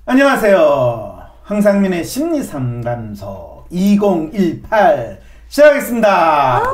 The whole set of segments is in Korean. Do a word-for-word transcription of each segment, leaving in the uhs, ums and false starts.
안녕하세요. 황상민의 심리상담소 이천십팔 시작하겠습니다. 와,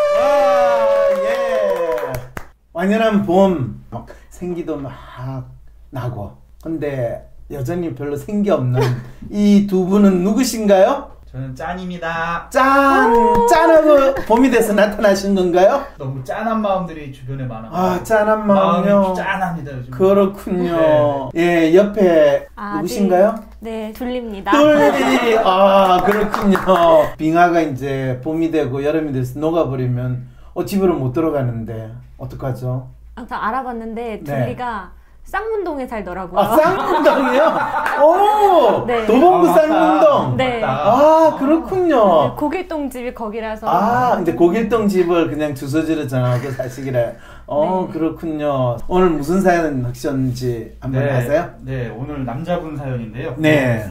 예. 완연한 봄, 생기도 막 나고, 근데 여전히 별로 생기 없는 이 두 분은 누구신가요? 저는 짠입니다. 짠! 짠하고 봄이 돼서 나타나신 건가요? 너무 짠한 마음들이 주변에 많아. 아, 짠한 마음이요? 마음이 짠합니다, 요즘. 그렇군요. 네. 예, 옆에 아, 누구신가요? 네, 네, 둘립니다. 둘리! 아, 그렇군요. 빙하가 이제 봄이 되고 여름이 돼서 녹아버리면 어, 집으로 못 들어가는데 어떡하죠? 아까 알아봤는데 둘리가 네. 쌍문동에 살더라고요. 아, 쌍문동이요? 오! 네. 도봉구 아, 쌍문동? 네. 아, 그렇군요. 네, 고길동 집이 거기라서. 아, 근데 고길동 집을 그냥 주소지로 정하고 사시기래. 어, 네. 그렇군요. 오늘 무슨 사연 하셨는지 한번 네, 아세요? 네, 오늘 남자분 사연인데요. 네.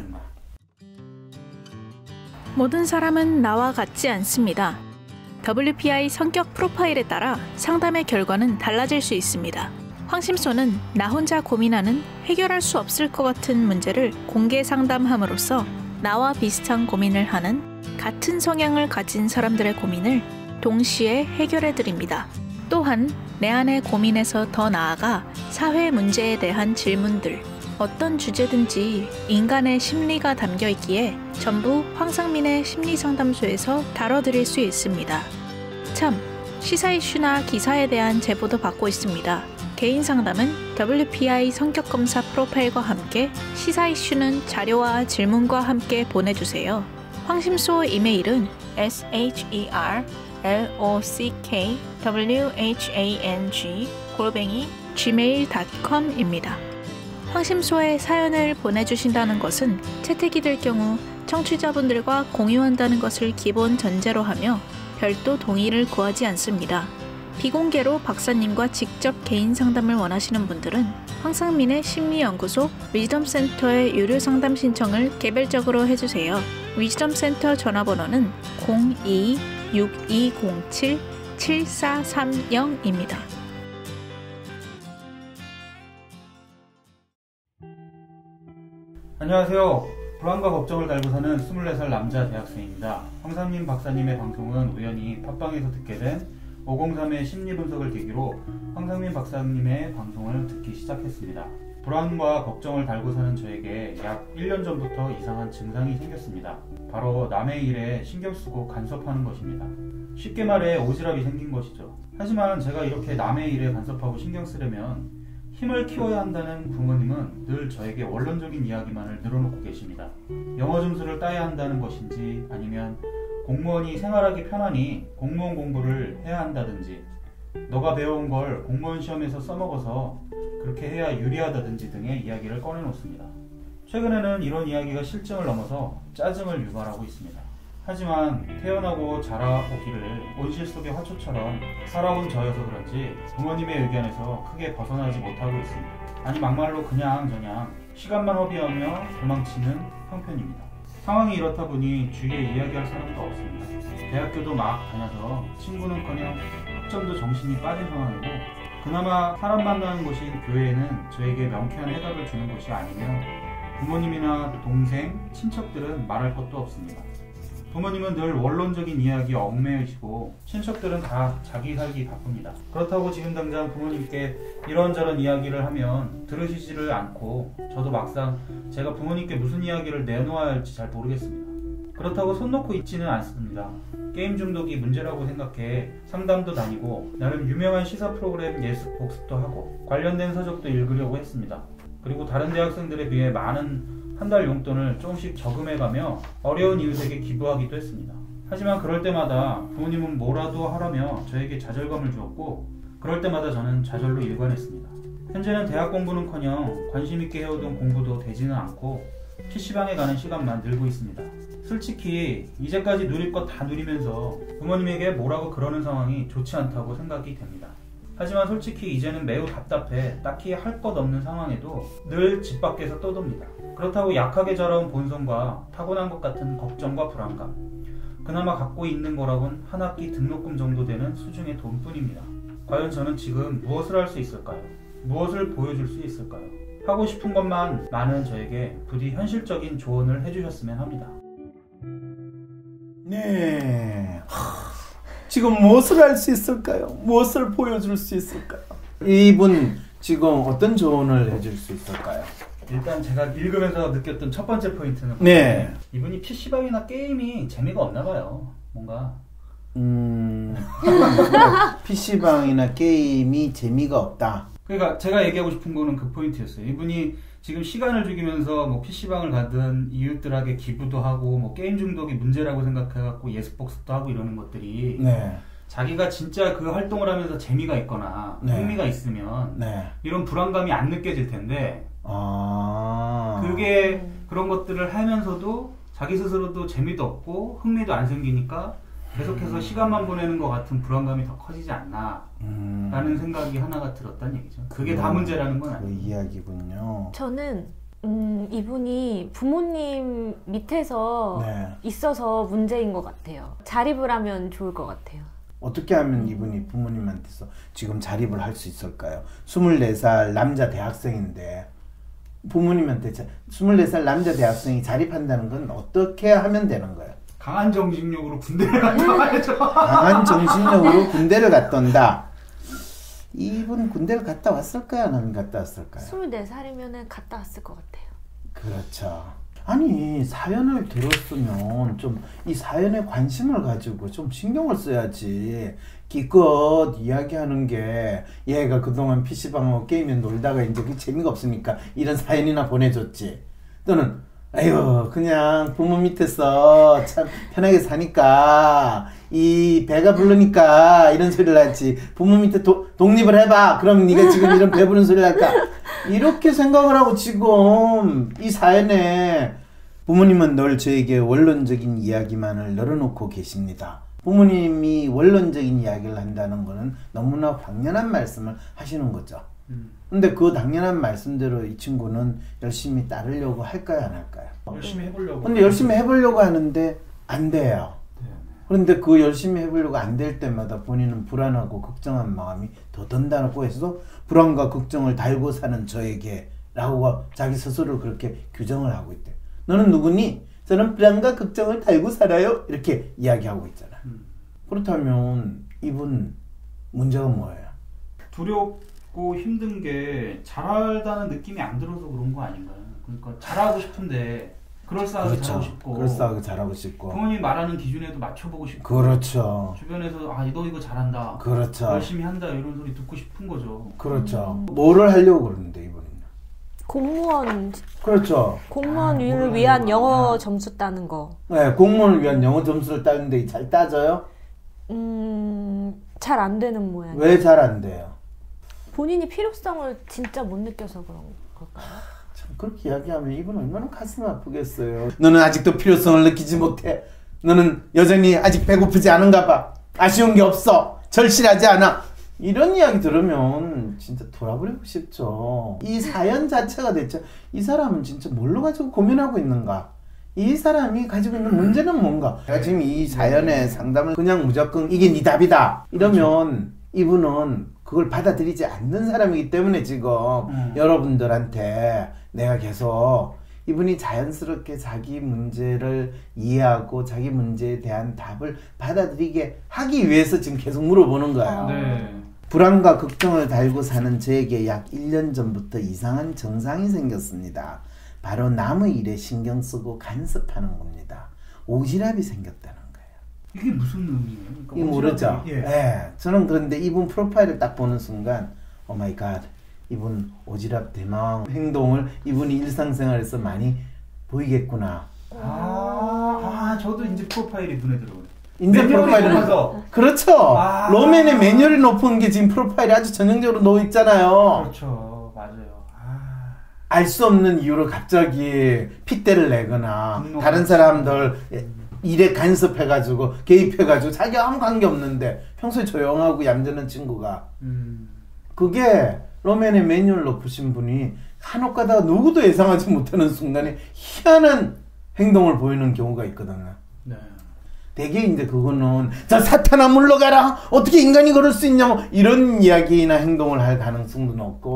모든 사람은 나와 같지 않습니다. 더블유피아이 성격 프로파일에 따라 상담의 결과는 달라질 수 있습니다. 황심소는 나 혼자 고민하는 해결할 수 없을 것 같은 문제를 공개 상담함으로써 나와 비슷한 고민을 하는 같은 성향을 가진 사람들의 고민을 동시에 해결해드립니다. 또한 내 안의 고민에서 더 나아가 사회 문제에 대한 질문들, 어떤 주제든지 인간의 심리가 담겨 있기에 전부 황상민의 심리상담소에서 다뤄드릴 수 있습니다. 참, 시사 이슈나 기사에 대한 제보도 받고 있습니다. 개인 상담은 더블유피아이 성격검사 프로파일과 함께 시사 이슈는 자료와 질문과 함께 보내주세요. 황심소 이메일은 에스 에이치 이 알 엘 오 씨 케이 더블유 에이치 에이 엔 지 골뱅이 지메일 닷 컴입니다. 황심소에 사연을 보내주신다는 것은 채택이 될 경우 청취자분들과 공유한다는 것을 기본 전제로 하며 별도 동의를 구하지 않습니다. 비공개로 박사님과 직접 개인 상담을 원하시는 분들은 황상민의 심리연구소 위즈덤센터의 유료 상담 신청을 개별적으로 해주세요. 위즈덤센터 전화번호는 공이 육이공칠 칠사삼영입니다. 안녕하세요. 불안과 걱정을 달고 사는 스물네 살 남자 대학생입니다. 황상민 박사님의 방송은 우연히 팟빵에서 듣게 된 오공삼의 심리분석을 계기로 황상민 박사님의 방송을 듣기 시작했습니다. 불안과 걱정을 달고 사는 저에게 약 일 년 전부터 이상한 증상이 생겼습니다. 바로 남의 일에 신경 쓰고 간섭하는 것입니다. 쉽게 말해 오지랖이 생긴 것이죠. 하지만 제가 이렇게 남의 일에 간섭하고 신경 쓰려면 힘을 키워야 한다는 부모님은 늘 저에게 원론적인 이야기만을 늘어놓고 계십니다. 영어 점수를 따야 한다는 것인지 아니면 공무원이 생활하기 편하니 공무원 공부를 해야 한다든지 너가 배워온 걸 공무원 시험에서 써먹어서 그렇게 해야 유리하다든지 등의 이야기를 꺼내놓습니다. 최근에는 이런 이야기가 실증을 넘어서 짜증을 유발하고 있습니다. 하지만 태어나고 자라오기를 온실 속의 화초처럼 살아온 저여서 그런지 부모님의 의견에서 크게 벗어나지 못하고 있습니다. 아니 막말로 그냥저냥 시간만 허비하며 도망치는 형편입니다. 상황이 이렇다 보니 주위에 이야기할 사람도 없습니다. 대학교도 막 다녀서 친구는커녕 학점도 정신이 빠진 상황이고 그나마 사람 만나는 곳인 교회에는 저에게 명쾌한 해답을 주는 곳이 아니며 부모님이나 동생, 친척들은 말할 것도 없습니다. 부모님은 늘 원론적인 이야기에 얽매이시고 친척들은 다 자기 살기 바쁩니다. 그렇다고 지금 당장 부모님께 이런저런 이야기를 하면 들으시지를 않고 저도 막상 제가 부모님께 무슨 이야기를 내놓아야 할지 잘 모르겠습니다. 그렇다고 손 놓고 있지는 않습니다. 게임 중독이 문제라고 생각해 상담도 다니고 나름 유명한 시사 프로그램 예습 복습도 하고 관련된 서적도 읽으려고 했습니다. 그리고 다른 대학생들에 비해 많은 한 달 용돈을 조금씩 저금해가며 어려운 이웃에게 기부하기도 했습니다. 하지만 그럴 때마다 부모님은 뭐라도 하라며 저에게 좌절감을 주었고 그럴 때마다 저는 좌절로 일관했습니다. 현재는 대학 공부는커녕 관심 있게 해오던 공부도 되지는 않고 피시방에 가는 시간만 늘고 있습니다. 솔직히 이제까지 누릴 것 다 누리면서 부모님에게 뭐라고 그러는 상황이 좋지 않다고 생각이 됩니다. 하지만 솔직히 이제는 매우 답답해 딱히 할 것 없는 상황에도 늘 집 밖에서 떠돕니다. 그렇다고 약하게 자라온 본성과 타고난 것 같은 걱정과 불안감, 그나마 갖고 있는 거라곤 한 학기 등록금 정도 되는 수중의 돈뿐입니다. 과연 저는 지금 무엇을 할 수 있을까요? 무엇을 보여줄 수 있을까요? 하고 싶은 것만 많은 저에게 부디 현실적인 조언을 해주셨으면 합니다. 네. 하, 지금 무엇을 할 수 있을까요? 무엇을 보여줄 수 있을까요? 이분 지금 어떤 조언을 해줄 수 있을까요? 일단 제가 읽으면서 느꼈던 첫 번째 포인트는 네. 이분이 피시방이나 게임이 재미가 없나 봐요. 뭔가 음... 피시방이나 게임이 재미가 없다. 그러니까 제가 얘기하고 싶은 거는 그 포인트였어요. 이분이 지금 시간을 죽이면서 뭐 피시방을 가든 이웃들에게 기부도 하고 뭐 게임 중독이 문제라고 생각해갖고 예스복스도 하고 이러는 것들이 네. 자기가 진짜 그 활동을 하면서 재미가 있거나 네. 흥미가 있으면 네. 이런 불안감이 안 느껴질 텐데 아... 그게 그런 것들을 하면서도 자기 스스로도 재미도 없고 흥미도 안 생기니까 계속해서 음. 시간만 보내는 것 같은 불안감이 더 커지지 않나 음. 라는 생각이 하나가 들었다는 얘기죠. 그게 음. 다 문제라는 건 아니에요. 그 이야기군요. 저는 음, 이분이 부모님 밑에서 네. 있어서 문제인 것 같아요. 자립을 하면 좋을 것 같아요. 어떻게 하면 이분이 부모님한테서 지금 자립을 할 수 있을까요? 스물네 살 남자 대학생인데 부모님한테 스물네 살 남자 대학생이 자립한다는 건 어떻게 하면 되는 거예요? 강한 정신력으로 군대를 갔다 와야죠. 강한 정신력으로 군대를 갔다 온다. 이분 군대를 갔다 왔을까요? 안 갔다 왔을까요? 스물네 살이면 갔다 왔을 것 같아요. 그렇죠. 아니 사연을 들었으면 좀 이 사연에 관심을 가지고 좀 신경을 써야지. 기껏 이야기하는 게 얘가 그동안 피시방하고 게임에 놀다가 이제 그 재미가 없으니까 이런 사연이나 보내줬지. 또는 아유 그냥 부모 밑에서 참 편하게 사니까 이 배가 부르니까 이런 소리를 하지. 부모 밑에 도, 독립을 해봐. 그럼 네가 지금 이런 배부른 소리를 할까? 이렇게 생각을 하고 지금 이 사연에 부모님은 늘 저에게 원론적인 이야기만을 열어놓고 계십니다. 부모님이 원론적인 이야기를 한다는 것은 너무나 당연한 말씀을 하시는 거죠. 음. 근데 그 당연한 말씀대로 이 친구는 열심히 따르려고 할까요, 안 할까요? 열심히 해보려고. 근데 열심히 해보려고 하는데 안 돼요. 네. 그런데 그 열심히 해보려고 안 될 때마다 본인은 불안하고 걱정한 마음이 더 든다고 해서 불안과 걱정을 달고 사는 저에게 라고 자기 스스로 그렇게 규정을 하고 있대요. 너는 누구니? 저는 불안과 걱정을 달고 살아요. 이렇게 이야기하고 있잖아. 음. 그렇다면 이분 문제가 뭐예요? 두렵고 힘든 게 잘하다는 느낌이 안 들어서 그런 거 아닌가요? 그러니까 잘하고 싶은데 그럴싸하게 그렇죠. 잘하고 싶고 그럴싸하게 잘하고 싶고 부모님 말하는 기준에도 맞춰보고 싶고 그렇죠. 주변에서 아 너 이거 잘한다. 그렇죠. 열심히 한다 이런 소리 듣고 싶은 거죠. 그렇죠. 음. 뭐를 하려고 그러는데 이분은? 공무원. 그렇죠. 공무원을 아, 위한 영어 점수 따는 거. 네, 공무원을 위한 영어 점수를 따는데 잘 따져요? 음, 잘 안 되는 모양. 왜 잘 안 돼요? 본인이 필요성을 진짜 못 느껴서 그런 걸까요? 참 그렇게 이야기하면 이분 얼마나 가슴 아프겠어요. 너는 아직도 필요성을 느끼지 못해. 너는 여전히 아직 배고프지 않은가 봐. 아쉬운 게 없어. 절실하지 않아. 이런 이야기 들으면 진짜 돌아버리고 싶죠. 이 사연 자체가 대체 이 사람은 진짜 뭘로 가지고 고민하고 있는가? 이 사람이 가지고 있는 문제는 뭔가? 제가 지금 이 사연의 상담을 그냥 무조건 이게 네 답이다 이러면 그렇죠. 이분은 그걸 받아들이지 않는 사람이기 때문에 지금 음. 여러분들한테 내가 계속 이분이 자연스럽게 자기 문제를 이해하고 자기 문제에 대한 답을 받아들이게 하기 위해서 지금 계속 물어보는 거예요. 네. 불안과 걱정을 달고 사는 저에게 약 일 년 전부터 이상한 증상이 생겼습니다. 바로 남의 일에 신경 쓰고 간섭하는 겁니다. 오지랖이 생겼다는 거예요. 이게 무슨 의미예요? 그러니까 이게 모르죠? 예. 네. 저는 그런데 이분 프로파일을 딱 보는 순간 오 마이 갓 이분 오지랖 대망 행동을 이분이 일상생활에서 많이 보이겠구나. 아, 아 저도 이제 프로파일이 눈에 들어오네. 인제 프로파일은 그렇죠. 아 로맨의 매뉴얼이 높은 게 지금 프로파일에 아주 전형적으로 놓여 있잖아요. 그렇죠, 맞아요. 아... 알 수 없는 이유로 갑자기 핏대를 내거나 음, 다른 사람들 음. 일에 간섭해가지고 개입해가지고 자기가 아무 관계 없는데 평소에 조용하고 얌전한 친구가 음. 그게 로맨의 매뉴얼 높으신 분이 한옥 가다가 누구도 예상하지 못하는 순간에 희한한 행동을 보이는 경우가 있거든요. 네. 되게 이제 그거는 자 사탄아 물러가라 어떻게 인간이 그럴 수 있냐 뭐 이런 이야기나 행동을 할 가능성도 높고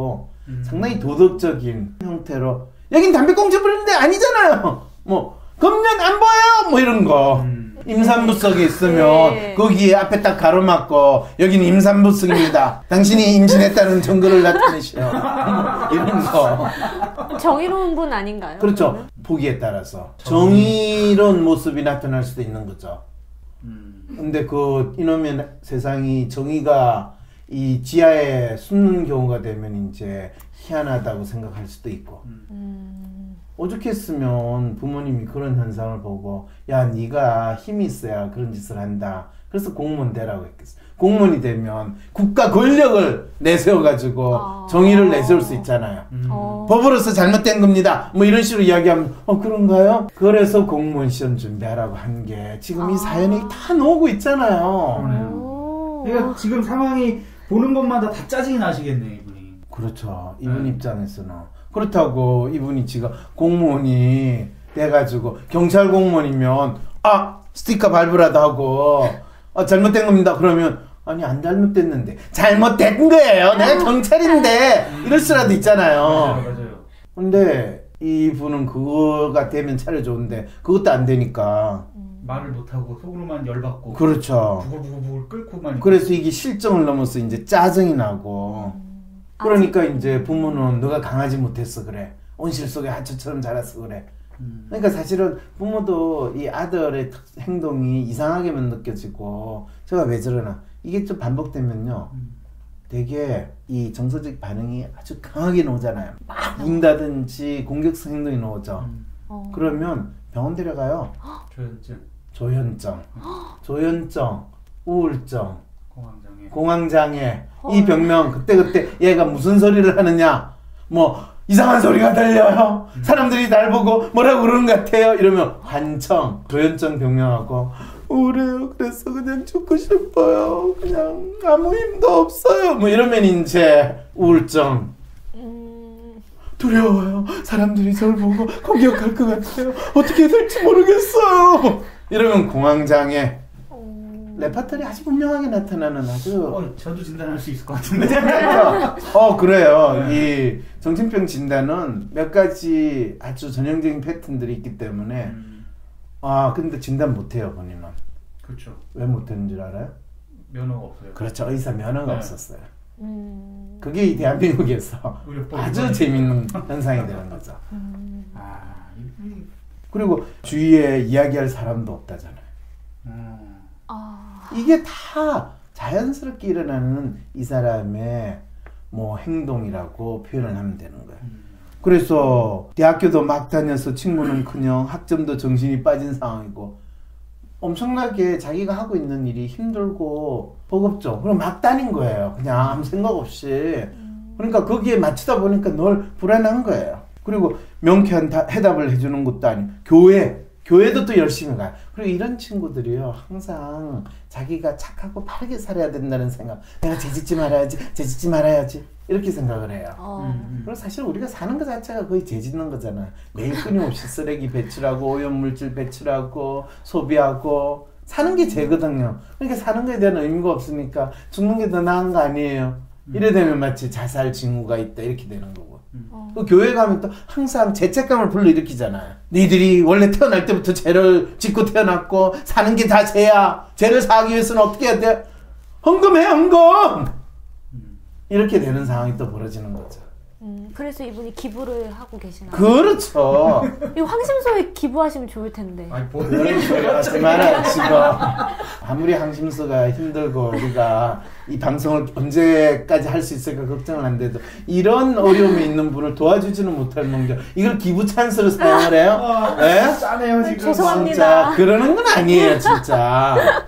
음. 상당히 도덕적인 형태로 여긴 담배꽁초 뿌리는데 아니잖아요. 뭐 금년 안 보여요. 뭐 이런 거. 음. 임산부석에 있으면 네. 거기에 앞에 딱 가로막고 여기는 임산부석입니다. 당신이 임신했다는 증거를 나타내시오. 이런 거. 정의로운 분 아닌가요? 그렇죠. 그러면? 보기에 따라서 정의로운 모습이 나타날 수도 있는 거죠. 음. 근데 그 이놈의 세상이 정의가 이 지하에 숨는 경우가 되면 이제 희한하다고 생각할 수도 있고. 음. 오죽했으면 부모님이 그런 현상을 보고 야 네가 힘이 있어야 그런 짓을 한다. 그래서 공무원 되라고 했겠어. 공무원이 되면 국가 권력을 내세워가지고 아... 정의를 내세울 수 있잖아요. 음. 어... 법으로서 잘못된 겁니다. 뭐 이런 식으로 이야기하면 어 그런가요? 그래서 공무원 시험 준비하라고 한 게 지금 아... 이 사연이 다 나오고 있잖아요. 그러네요. 그러니까 지금 상황이 보는 것마다 다 짜증이 나시겠네 이분이. 그렇죠. 이분 네. 입장에서는. 그렇다고 이분이 지금 공무원이 돼가지고 경찰 공무원이면 아 스티커 발부라도 하고 아 잘못된 겁니다. 그러면 아니 안 잘못됐는데 잘못된 거예요. 내가 경찰인데 이럴 수라도 있잖아요. 맞아요, 맞아요. 근데 이분은 그거가 되면 차려 좋은데 그것도 안 되니까 말을 못하고 속으로만 열받고 그렇죠. 부글부글 끓고만 그래서 이게 실정을 넘어서 이제 짜증이 나고 그러니까 이제 부모는 너가 강하지 못해서 그래. 온실 속에 하초처럼 자라서 그래. 음. 그러니까 사실은 부모도 이 아들의 행동이 이상하게만 느껴지고 제가 왜 저러나 이게 좀 반복되면요. 음. 되게 이 정서적 반응이 아주 강하게 나오잖아요. 막 운다든지 공격성 행동이 나오죠. 음. 어. 그러면 병원 데려가요. 조현증. 조현증. 조현증. 우울증. 공황장애. 공황장애. 이 병명 그때그때 얘가 무슨 소리를 하느냐 뭐 이상한 소리가 들려요. 음. 사람들이 날 보고 뭐라고 그러는 것 같아요. 이러면 환청, 조현증 병명하고 우울해요. 그래서 그냥 죽고 싶어요. 그냥 아무 힘도 없어요. 뭐 이러면 이제 우울증. 음... 두려워요. 사람들이 저를 보고 공격할 것 같아요. 어떻게 될지 모르겠어요. 이러면 공황장애. 레파토리 아주 분명하게 나타나는 아주 어, 저도 진단할 수 있을 것 같은데. 어 그래요. 네. 이 정신병 진단은 몇 가지 아주 전형적인 패턴들이 있기 때문에 음. 아 근데 진단 못해요 본인은. 그렇죠. 왜 못하는 줄 알아요? 면허가 없어요. 그렇죠. 의사 면허가 네. 없었어요. 음. 그게 이 대한민국에서 아주 재밌는 현상이 되는 거죠. 음. 아, 그리고 주위에 이야기할 사람도 없다잖아요. 음. 아... 이게 다 자연스럽게 일어나는 이 사람의 뭐 행동이라고 표현을 하면 되는 거예요. 음. 그래서 대학교도 막 다녀서 친구는커녕 학점도 정신이 빠진 상황이고 엄청나게 자기가 하고 있는 일이 힘들고 버겁죠. 그럼 막 다닌 거예요. 그냥 아무 생각 없이. 그러니까 거기에 맞추다 보니까 늘 불안한 거예요. 그리고 명쾌한 다, 해답을 해주는 것도 아니고 교회 교회도 또 열심히 가요. 그리고 이런 친구들이요 항상 자기가 착하고 바르게 살아야 된다는 생각, 내가 죄짓지 말아야지 죄짓지 말아야지 이렇게 생각을 해요. 어. 그리고 사실 우리가 사는 것 자체가 거의 죄짓는 거잖아요. 매일 끊임없이 쓰레기 배출하고 오염물질 배출하고 소비하고 사는 게 죄거든요. 그러니까 사는 거에 대한 의미가 없으니까 죽는 게 더 나은 거 아니에요. 이래 되면 마치 자살 징후가 있다 이렇게 되는 거고. 어. 또 교회 가면 또 항상 죄책감을 불러일으키잖아요. 니들이 원래 태어날 때부터 죄를 짓고 태어났고 사는 게 다 죄야. 죄를 사하기 위해서는 어떻게 해야 돼? 헌금해 헌금! 음. 이렇게 되는 상황이 또 벌어지는 거죠. 음, 그래서 이분이 기부를 하고 계시나요? 그렇죠. 이 황심소에 기부하시면 좋을 텐데. 아니, 뭐 그런 소리 하지 마라 지금. 아무리 황심소가 힘들고 우리가 이 방송을 언제까지 할 수 있을까 걱정을 한데도 이런 어려움이 있는 분을 도와주지는 못할 몽정 이걸 기부 찬스로 사용을 해요? 어, 네? 짜네요 지금. 죄송합니다. 진짜 그러는 건 아니에요 진짜.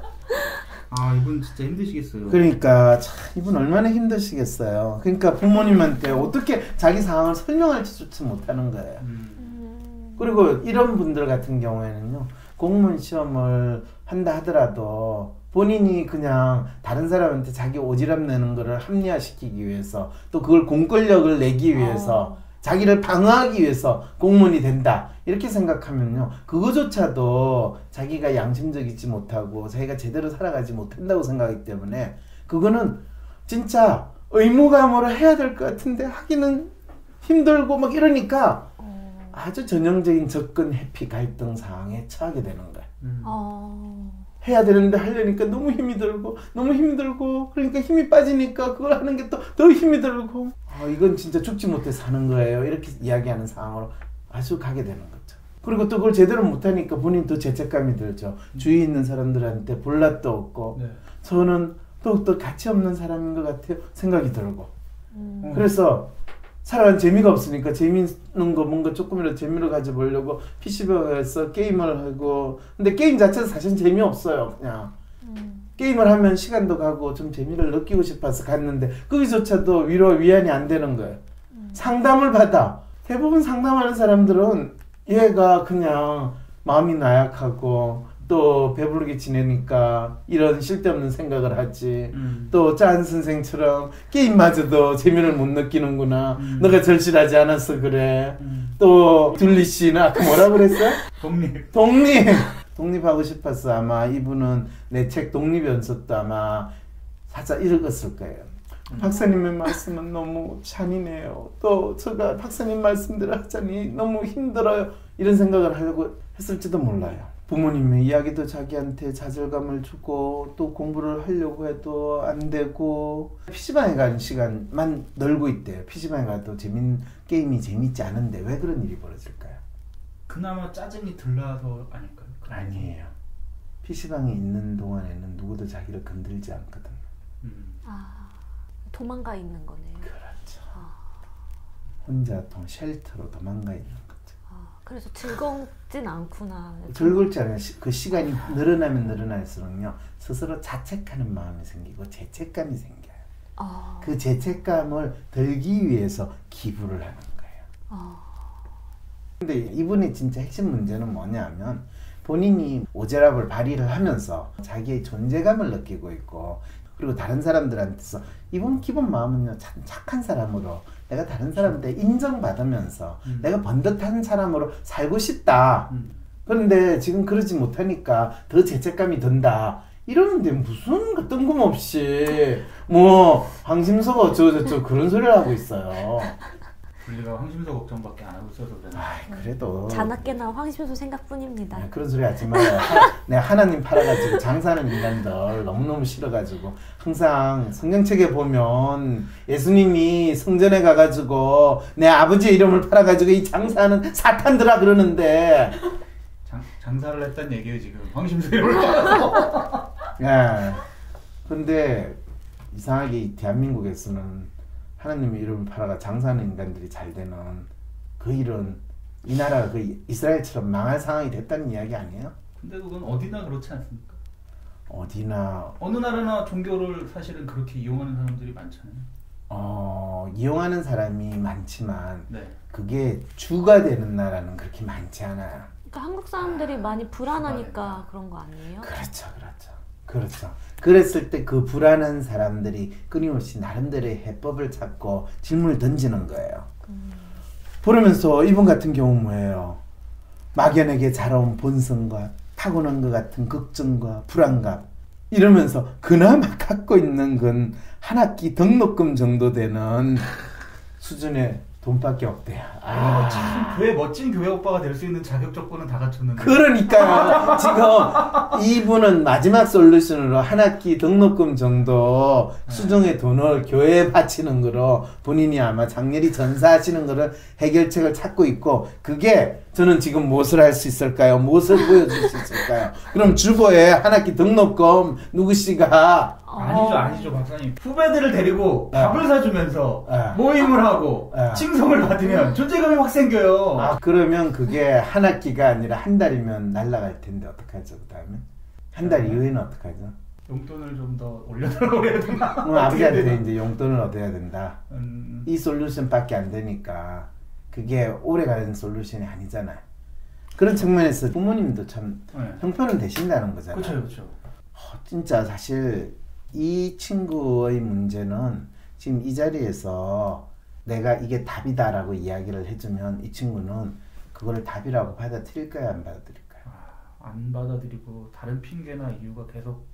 아 이분 진짜 힘드시겠어요. 그러니까 참 이분 얼마나 힘드시겠어요. 그러니까 부모님한테 어떻게 자기 상황을 설명할지조차 못하는 거예요. 음. 그리고 이런 분들 같은 경우에는요 공무원 시험을 한다 하더라도 본인이 그냥 다른 사람한테 자기 오지랖 내는 거를 합리화시키기 위해서 또 그걸 공권력을 내기 위해서 어. 자기를 방어하기 위해서 공무원이 된다 이렇게 생각하면요 그거조차도 자기가 양심적이지 못하고 자기가 제대로 살아가지 못한다고 생각하기 때문에 그거는 진짜 의무감으로 해야 될 것 같은데 하기는 힘들고 막 이러니까 어. 아주 전형적인 접근 회피 갈등 상황에 처하게 되는 거야. 음. 어. 해야 되는데 하려니까 너무 힘이 들고 너무 힘들고 그러니까 힘이 빠지니까 그걸 하는 게 또 더 힘이 들고 아, 이건 진짜 죽지 못해 사는 거예요. 이렇게 이야기하는 상황으로 아주 가게 되는 거죠. 그리고 또 그걸 제대로 못하니까 본인도 죄책감이 들죠. 음. 주위에 있는 사람들한테 볼낯도 없고 네. 저는 또, 또 가치 없는 사람인 것 같아요 생각이 들고 음. 그래서 살아가는 재미가 없으니까 재미있는 거 뭔가 조금이라도 재미를 가져보려고 피시방에서 게임을 하고 근데 게임 자체는 사실 재미없어요. 그냥 음. 게임을 하면 시간도 가고 좀 재미를 느끼고 싶어서 갔는데 거기조차도 위로 위안이 안 되는 거예요. 음. 상담을 받아. 대부분 상담하는 사람들은 얘가 그냥 마음이 나약하고 또 배부르게 지내니까 이런 쓸데없는 생각을 하지. 음. 또 짠 선생처럼 게임마저도 재미를 못 느끼는구나. 음. 너가 절실하지 않아서 그래. 음. 또 둘리 씨는 아까 뭐라 그랬어요? 독립. 독립! 독립하고 싶어서 아마 이분은 내 책 독립연습도 아마 살짝 읽었을 거예요. 음. 박사님의 말씀은 너무 잔인해요. 또 제가 박사님 말씀대로 하자니 너무 힘들어요. 이런 생각을 하려고 했을지도 몰라요. 부모님의 이야기도 자기한테 좌절감을 주고 또 공부를 하려고 해도 안 되고 피시방에 가는 시간만 늘고 있대요. 피시방에 가도 재밌는 게임이 재밌지 않은데 왜 그런 일이 벌어질까요? 그나마 짜증이 들라서 아닐까요? 아니에요. 피시방에 있는 동안에는 누구도 자기를 건들지 않거든요. 음. 아, 도망가 있는 거네요. 그렇죠. 아, 혼자 동 쉘터로 도망가 있는 거죠. 아, 그래서 즐겁진 않구나. 즐겁지 않아요. 시, 그 시간이 늘어나면 늘어날수록요 스스로 자책하는 마음이 생기고 죄책감이 생겨요. 아, 그 죄책감을 덜기 위해서 기부를 하는 거예요. 아, 근데 이분의 진짜 핵심 문제는 뭐냐면 본인이 오제랍을 발휘를 하면서 자기의 존재감을 느끼고 있고 그리고 다른 사람들한테서 이분 기본 마음은요 참 착한 사람으로 내가 다른 사람한테 인정받으면서 음. 내가 번듯한 사람으로 살고 싶다. 음. 그런데 지금 그러지 못하니까 더 죄책감이 든다. 이러는데 무슨 그 뜬금없이 뭐 황심서가 어쩌고저쩌고 그런 소리를 하고 있어요. 분리가 황심서 걱정밖에 안 하고 있어서 그러나. 아이, 그래도 자나깨나 황심소 생각뿐입니다. 아, 그런 소리 하지 마요. 하, 내가 하나님 팔아가지고 장사하는 인간들 너무너무 싫어가지고 항상 성경책에 보면 예수님이 성전에 가가지고 내 아버지의 이름을 팔아가지고 이 장사하는 사탄들아 그러는데 장, 장사를 했단 얘기예요 지금 황심서 이름을 팔아서. 예. 근데 이상하게 이 대한민국에서는 하나님의 이름을 팔아가 장사하는 인간들이 잘 되는 그 일은 이 나라가 그 이스라엘처럼 망할 상황이 됐다는 이야기 아니에요? 근데 그건 어디나 그렇지 않습니까? 어디나 어느 나라나 종교를 사실은 그렇게 이용하는 사람들이 많잖아요. 어, 이용하는 사람이 많지만 네. 그게 주가 되는 나라는 그렇게 많지 않아요. 그러니까 한국 사람들이 많이 불안하니까 그런 거 아니에요? 그렇죠, 그렇죠, 그렇죠. 그랬을 때 그 불안한 사람들이 끊임없이 나름대로의 해법을 찾고 질문을 던지는 거예요. 음. 그러면서 이분 같은 경우는 뭐예요? 막연하게 자라온 본성과 타고난 것 같은 걱정과 불안감 이러면서 그나마 갖고 있는 건 한 학기 등록금 정도 되는 수준의 돈밖에 없대요. 아, 참 교회 멋진 교회 오빠가 될 수 있는 자격 조건은 다 갖췄는데. 그러니까요. 지금 이분은 마지막 솔루션으로 한 학기 등록금 정도 수중의 돈을 교회에 바치는 거로 본인이 아마 장렬히 전사하시는 거를 해결책을 찾고 있고 그게 저는 지금 무엇을 할 수 있을까요? 무엇을 보여줄 수 있을까요? 그럼 주보에 한 학기 등록금 누구씨가 아니죠, 아니죠, 박사님. 후배들을 데리고 네. 밥을 사주면서 네. 모임을 하고 네. 칭송을 받으면 존재감이 확 생겨요. 아 그러면 그게 한 학기가 아니라 한 달이면 날아갈 텐데 어떡하죠? 그 다음에 한 달 이후에는 어떡하죠? 용돈을 좀 더 올려달라고 된다. 그럼 아버지한테 이제 용돈을 얻어야 된다. 음, 이 솔루션밖에 안 되니까 그게 오래가는 솔루션이 아니잖아요. 그런 측면에서 부모님도 참 네. 형편은 되신다는 거잖아요. 그렇죠, 그렇죠. 어, 진짜 사실 이 친구의 문제는 지금 이 자리에서 내가 이게 답이다라고 이야기를 해주면 이 친구는 그거를 답이라고 받아들일까요? 안 받아들일까요? 아, 안 받아들이고 다른 핑계나 이유가 계속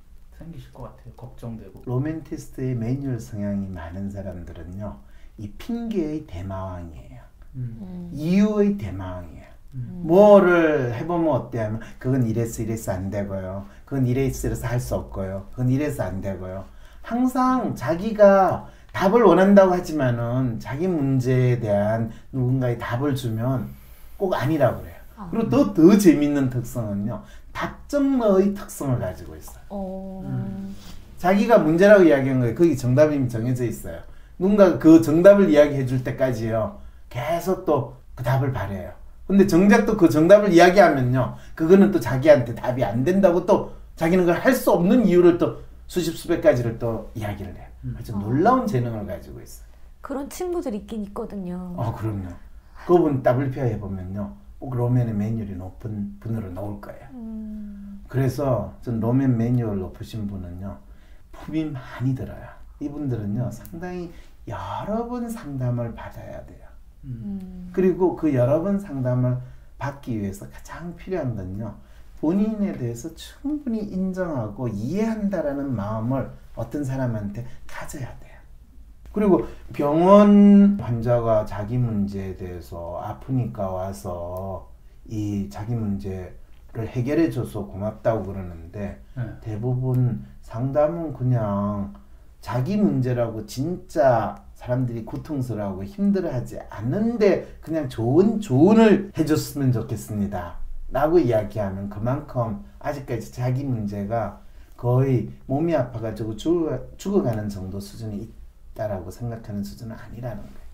생기실 것 같아요. 걱정되고. 로맨티스트의 매뉴얼 성향이 많은 사람들은요, 이 핑계의 대마왕이에요. 음. 음. 이유의 대마왕이에요. 음. 뭐를 해보면 어때 하면 그건 이래서 이래서 안 되고요. 그건 이래서 이래서 할 수 없고요. 그건 이래서 안 되고요. 항상 자기가 답을 원한다고 하지만은 자기 문제에 대한 누군가의 답을 주면 꼭 아니라고 그래요. 아. 그리고 더, 더 재밌는 특성은요, 답정너의 특성을 가지고 있어요. 어... 음. 자기가 문제라고 이야기한 거예요. 거기 정답이 정해져 있어요. 누군가 그 정답을 이야기해 줄 때까지요, 계속 또 그 답을 바래요. 근데 정작 또 그 정답을 이야기하면요, 그거는 또 자기한테 답이 안 된다고 또 자기는 그걸 할 수 없는 이유를 또 수십 수백 가지를 또 이야기를 해요. 아주 놀라운 재능을 가지고 있어요. 그런 친구들 있긴 있거든요. 어, 그럼요. 그분 더블유피아이에 보면요, 꼭 로맨의 매뉴얼이 높은 분으로 나올 거예요. 음... 그래서 전 로맨 매뉴얼 높으신 분은요, 품이 많이 들어요. 이분들은요, 상당히 여러 번 상담을 받아야 돼요. 음... 그리고 그 여러 번 상담을 받기 위해서 가장 필요한 건요, 본인에 대해서 충분히 인정하고 이해한다라는 마음을 어떤 사람한테 가져야 돼요. 그리고 병원 환자가 자기 문제에 대해서 아프니까 와서 이 자기 문제를 해결해줘서 고맙다고 그러는데, 네. 대부분 상담은 그냥 자기 문제라고 진짜 사람들이 고통스러워하고 힘들어하지 않는데 그냥 좋은 조언을 해줬으면 좋겠습니다 라고 이야기하면 그만큼 아직까지 자기 문제가 거의 몸이 아파가지고 죽어, 죽어가는 정도 수준이 있다라고 생각하는 수준은 아니라는 거예요.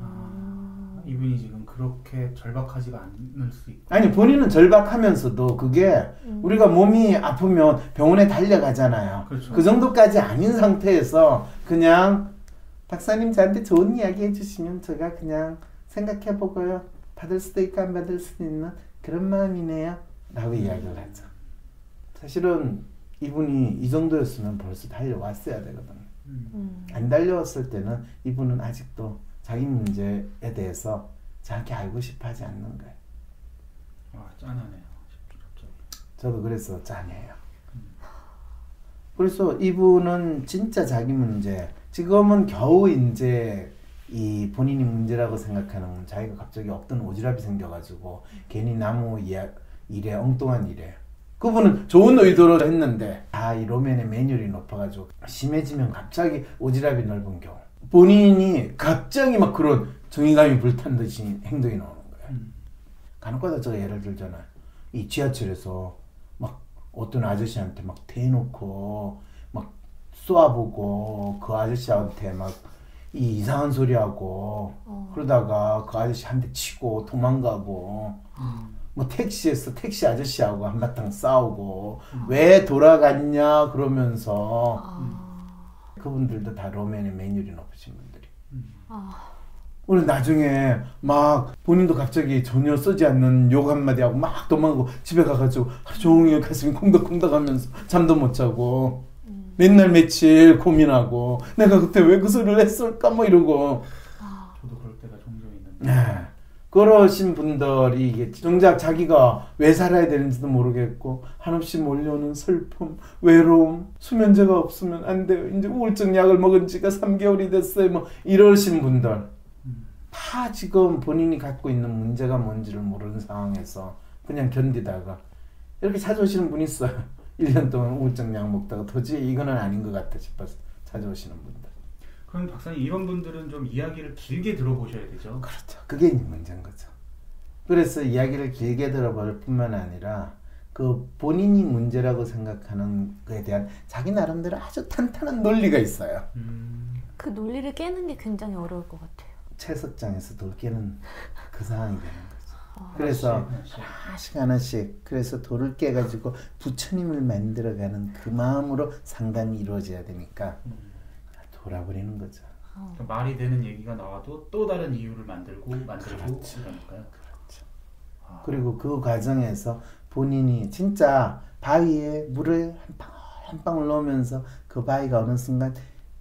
아, 이분이 지금 그렇게 절박하지가 않을 수 있고. 아니, 본인은 절박하면서도 그게 음. 우리가 몸이 아프면 병원에 달려가잖아요. 그렇죠. 그 정도까지 아닌 상태에서 그냥 박사님 저한테 좋은 이야기 해주시면 제가 그냥 생각해보고요, 받을 수도 있고 안 받을 수도 있는 그런 마음이네요 라고 이야기를 하죠. 사실은 이분이 이 정도였으면 벌써 달려왔어야 되거든요. 음. 음... 안 달려왔을 때는 이분은 아직도 자기 문제에 대해서 정확히 알고 싶어 하지 않는 거예요. 아, 짠하네요. 갑자기. 저도 그래서 짠해요. 그래서 이분은 진짜 자기 문제, 지금은 겨우 이제 이 본인이 문제라고 생각하는 자기가 갑자기 없던 오지랖이 생겨가지고 괜히 나무 이야, 일에 엉뚱한 일에, 그분은 좋은 의도로 했는데 다 이 로맨의 매뉴얼이 높아가지고 심해지면 갑자기 오지랖이 넓은 경우, 본인이 갑자기 막 그런 정의감이 불탄 듯이 행동이 나오는 거예요. 음. 간혹가다 제가 예를 들잖아요. 이 지하철에서 막 어떤 아저씨한테 막 대놓고 막 쏘아보고 그 아저씨한테 막 이 이상한 소리 하고 어... 그러다가 그 아저씨 한 대 치고 도망가고, 음. 뭐 택시에서 택시 아저씨하고 한바탕 싸우고 음. 왜 돌아갔냐 그러면서, 아... 그분들도 다 로맨의 매뉴얼이 높으신 분들이. 음. 아... 오늘 나중에 막 본인도 갑자기 전혀 쓰지 않는 욕 한마디 하고 막 도망가고 집에 가가지고 하루 종일 가슴이 콩닥콩닥 하면서 잠도 못 자고 음... 맨날 며칠 고민하고 내가 그때 왜 그 소리를 했을까 뭐 이러고. 아... 저도 그럴 때가 종종 있는데. 네. 그러신 분들이 이게 정작 자기가 왜 살아야 되는지도 모르겠고 한없이 몰려오는 슬픔, 외로움, 수면제가 없으면 안 돼요, 이제 우울증 약을 먹은 지가 삼 개월이 됐어요, 뭐 이러신 분들 음. 다 지금 본인이 갖고 있는 문제가 뭔지를 모르는 상황에서 그냥 견디다가 이렇게 찾아오시는 분이 있어요. 일 년 동안 우울증 약 먹다가 도저히 이거는 아닌 것 같아 싶어서 찾아오시는 분들. 그럼 박사님, 이런 분들은 좀 이야기를 길게 들어보셔야 되죠? 그렇죠. 그게 문제인 거죠. 그래서 이야기를 길게 들어볼 뿐만 아니라 그 본인이 문제라고 생각하는 것에 대한 자기 나름대로 아주 탄탄한 논리가 있어요. 음. 그 논리를 깨는 게 굉장히 어려울 것 같아요. 채석장에서 돌 깨는 그 상황이 되는 거죠. 아... 그래서 하나씩, 하나씩. 하나씩 하나씩 그래서 돌을 깨가지고 부처님을 만들어가는 그 마음으로 상담이 이루어져야 되니까 음. 돌아버리는 거죠. 어... 그러니까 말이 되는 얘기가 나와도 또 다른 이유를 만들고 만들고 그렇죠. 그러니까요. 그렇죠. 아. 그리고 그 과정에서 본인이 진짜 바위에 물을 한 방울 한 방울 넣으면서 그 바위가 어느 순간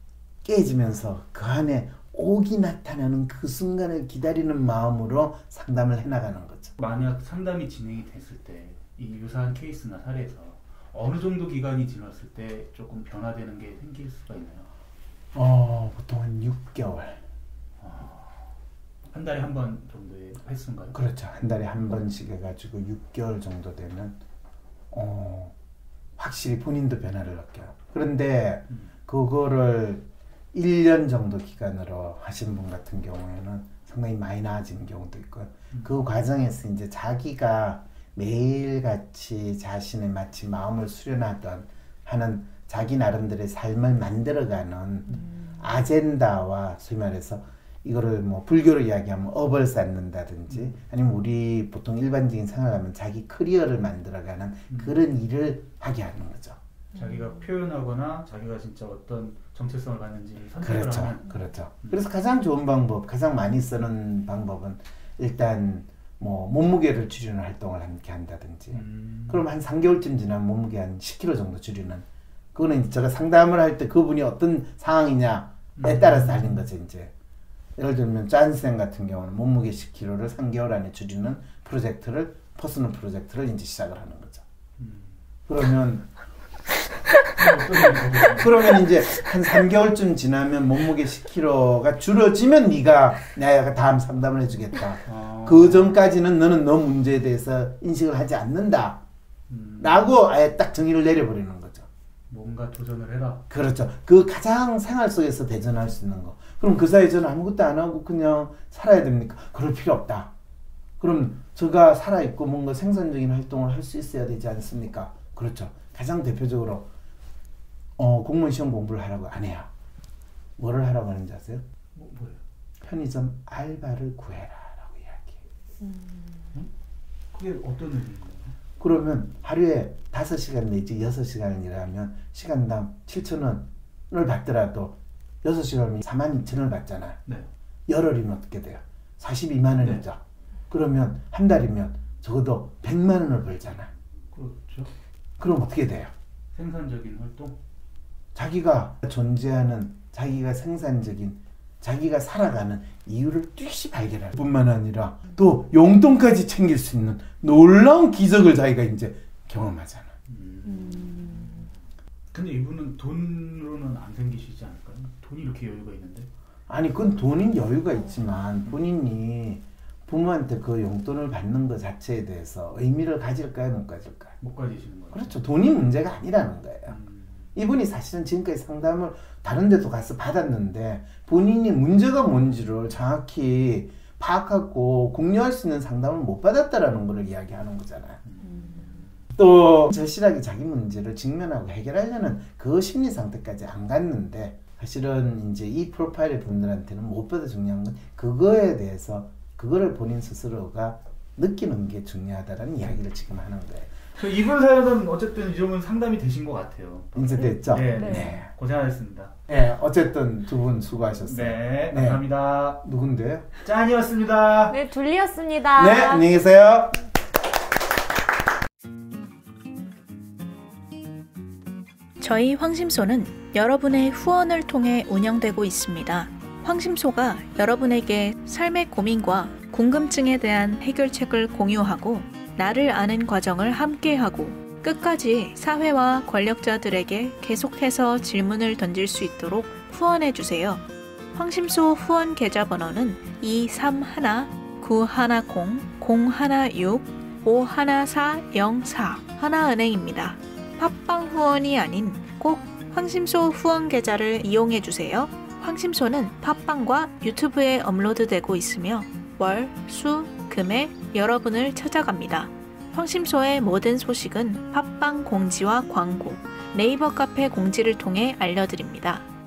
깨지면서 그 안에 옥이 나타나는 그 순간을 기다리는 마음으로 상담을 해나가는 거죠. 만약 상담이 진행이 됐을 때 이 유사한 케이스나 사례에서 어느 정도 기간이 지났을 때 조금 변화되는 게 생길 수가 있나요? 어, 보통 한 육 개월. 한 달에 한 번 정도의 횟수인가요? 그렇죠. 한 달에 한 번씩 해가지고 육 개월 정도 되면 어, 확실히 본인도 변화를 느껴요. 그런데 음. 그거를 일 년 정도 기간으로 하신 분 같은 경우에는 상당히 많이 나아지는 경우도 있고요. 음. 그 과정에서 이제 자기가 매일같이 자신의 마치 마음을 수련하던 하는 자기 나름대로의 삶을 만들어가는 음. 아젠다와 소위 말해서 이거를 뭐 불교로 이야기하면 업을 쌓는다든지 음. 아니면 우리 보통 일반적인 생활하면 자기 커리어를 만들어가는 음. 그런 일을 하게 하는 거죠. 자기가 표현하거나 자기가 진짜 어떤 정체성을 갖는지 선택을 그렇죠. 하는. 그렇죠. 음. 그래서 가장 좋은 방법, 가장 많이 쓰는 방법은 일단 뭐 몸무게를 줄이는 활동을 함께 한다든지 음. 그럼 한 삼 개월쯤 지나면 몸무게 한 십 킬로그램 정도 줄이는 그거는 제가 상담을 할 때 그분이 어떤 상황이냐에 음. 따라서 달린 거죠. 이제 예를 들면 짠쌤 같은 경우는 몸무게 십 킬로그램를 삼 개월 안에 줄이는 프로젝트를 퍼스널 프로젝트를 이제 시작을 하는 거죠. 음. 그러면 그러면 이제 한 삼 개월쯤 지나면 몸무게 십 킬로그램가 줄어지면 네가 내가 다음 상담을 해주겠다. 아. 그 전까지는 너는 너 문제에 대해서 인식을 하지 않는다. 음. 라고 아예 딱 정의를 내려버리는 거죠. 뭔가 도전을 해라. 그렇죠. 그 가장 생활 속에서 대전할 수 있는 거. 그럼 그 사이에 저는 아무것도 안 하고 그냥 살아야 됩니까? 그럴 필요 없다. 그럼 제가 살아있고 뭔가 생산적인 활동을 할 수 있어야 되지 않습니까? 그렇죠. 가장 대표적으로 어, 공무원 시험 공부를 하라고 안 해요. 뭐를 하라고 하는지 아세요? 뭐, 뭐예요? 편의점 알바를 구해라 라고 이야기해요. 음. 음? 그게 어떤 의미인가요? 그러면 하루에 다섯 시간 내지 여섯 시간을 일하면 시간당 칠천 원을 받더라도 여섯 시간이면 사만 이천 원을 받잖아요. 네. 열흘이면 어떻게 돼요? 사십이만 원이죠. 네. 그러면 한 달이면 적어도 백만 원을 벌잖아요. 그렇죠. 그럼 어떻게 돼요? 생산적인 활동? 자기가 존재하는, 자기가 생산적인, 자기가 살아가는 이유를 뚜렷이 발견할 뿐만 아니라 또 용돈까지 챙길 수 있는 놀라운 기적을 자기가 이제 경험하잖아. 음. 근데 이분은 돈으로는 안 생기시지 않을까요? 돈이 이렇게 여유가 있는데? 아니 그건 돈인 여유가 있지만 본인이 부모한테 그 용돈을 받는 것 자체에 대해서 의미를 가질까요? 못 가질까요? 못 가지시는 거예요. 그렇죠. 돈이 문제가 아니라는 거예요. 음. 이분이 사실은 지금까지 상담을 다른 데도 가서 받았는데 본인이 문제가 뭔지를 정확히 파악하고 공유할 수 있는 상담을 못 받았다라는 걸 이야기하는 거잖아요. 음. 또 절실하게 자기 문제를 직면하고 해결하려는 그 심리 상태까지 안 갔는데 사실은 이제 이 프로파일의 분들한테는 무엇보다 중요한 건 그거에 대해서 그거를 본인 스스로가 느끼는 게 중요하다라는 이야기를 지금 하는 거예요. 이분 사연은 어쨌든 이 정도는 상담이 되신 것 같아요. 이제 됐죠? 네, 네. 네. 고생하셨습니다. 네, 어쨌든 두 분 수고하셨어요. 네, 감사합니다. 네. 누군데요? 짠이었습니다. 네, 둘리였습니다. 네, 안녕히 계세요. 저희 황심소는 여러분의 후원을 통해 운영되고 있습니다. 황심소가 여러분에게 삶의 고민과 궁금증에 대한 해결책을 공유하고 나를 아는 과정을 함께하고 끝까지 사회와 권력자들에게 계속해서 질문을 던질 수 있도록 후원해주세요. 황심소 후원 계좌번호는 이삼일 구일공 공일육 오일사영사 하나은행입니다. 팟빵 후원이 아닌 꼭 황심소 후원 계좌를 이용해주세요. 황심소는 팟빵과 유튜브에 업로드되고 있으며 월, 수, 금에 여러분을 찾아갑니다. 황심소의 모든 소식은 팟빵 공지와 광고, 네이버 카페 공지를 통해 알려드립니다.